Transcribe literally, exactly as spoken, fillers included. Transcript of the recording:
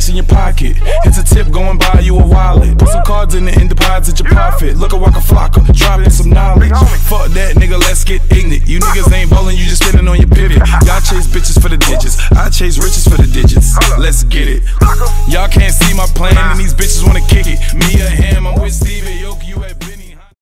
cash in your pocket. It's a tip, going buy you a wallet. Put some cards in it and deposit your profit. Look a Waka Flocka, dropping some knowledge. Fuck that nigga, let's get ignorant. You niggas ain't ballin', you just standing on your pivot. Y'all chase bitches for the digits, I chase riches for the digits. Let's get it. Y'all can't see my plan and these bitches wanna kick it. Me or him, I'm with Steve Aoki, you at Benny.